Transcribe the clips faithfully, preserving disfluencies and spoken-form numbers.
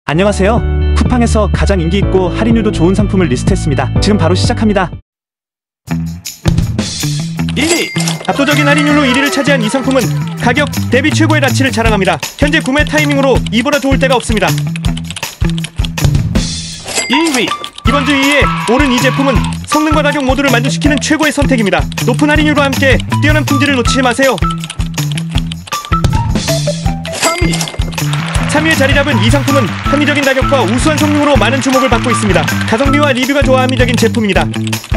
안녕하세요. 쿠팡에서 가장 인기 있고 할인율도 좋은 상품을 리스트했습니다. 지금 바로 시작합니다. 일 위! 압도적인 할인율로 일 위를 차지한 이 상품은 가격 대비 최고의 가치를 자랑합니다. 현재 구매 타이밍으로 이보다 좋을 때가 없습니다. 이 위! 이번 주 이 위에 오른 이 제품은 성능과 가격 모두를 만족시키는 최고의 선택입니다. 높은 할인율과 함께 뛰어난 품질을 놓치지 마세요. 삼 위! 삼 위에 자리 잡은 이 상품은 합리적인 가격과 우수한 성능으로 많은 주목을 받고 있습니다. 가성비와 리뷰가 좋아 합리적인 제품입니다.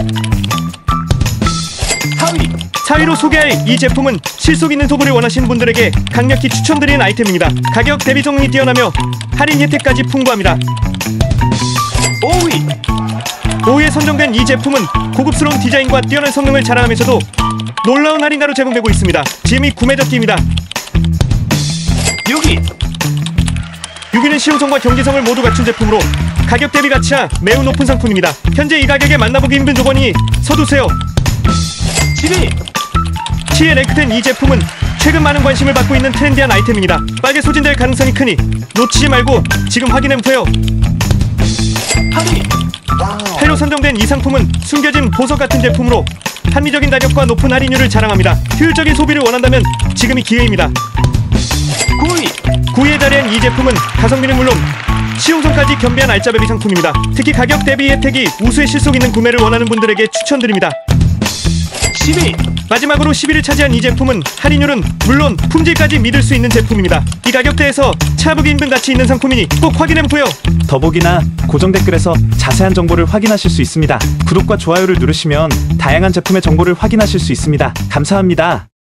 사 위! 사 위로 소개할 이 제품은 실속 있는 소보를 원하시는 분들에게 강력히 추천드리는 아이템입니다. 가격 대비 성능이 뛰어나며 할인 혜택까지 풍부합니다. 오 위! 오 위에 선정된 이 제품은 고급스러운 디자인과 뛰어난 성능을 자랑하면서도 놀라운 할인가로 제공되고 있습니다. 지금이 구매잡기입니다. 육 위! 육 위는 실용성과 경제성을 모두 갖춘 제품으로 가격 대비 가치가 매우 높은 상품입니다. 현재 이 가격에 만나보기 힘든 조건이 서두세요. 칠 위! 칠 위에 랭크된 이 제품은 최근 많은 관심을 받고 있는 트렌디한 아이템입니다. 빨개 소진될 가능성이 크니 놓치지 말고 지금 확인해보세요. 팔 위! 팔로 선정된 이 상품은 숨겨진 보석 같은 제품으로 합리적인 가격과 높은 할인율을 자랑합니다. 효율적인 소비를 원한다면 지금이 기회입니다. 구 위! 구 위에 자리한 이 제품은 가성비는 물론 실용성까지 겸비한 알짜배기 상품입니다. 특히 가격 대비 혜택이 우수의 실속 있는 구매를 원하는 분들에게 추천드립니다. 십 위! 마지막으로 십 위를 차지한 이 제품은 할인율은 물론 품질까지 믿을 수 있는 제품입니다. 이 가격대에서 찾아보기 힘든 가치 있는 상품이니 꼭 확인해보세요. 더보기나 고정 댓글에서 자세한 정보를 확인하실 수 있습니다. 구독과 좋아요를 누르시면 다양한 제품의 정보를 확인하실 수 있습니다. 감사합니다.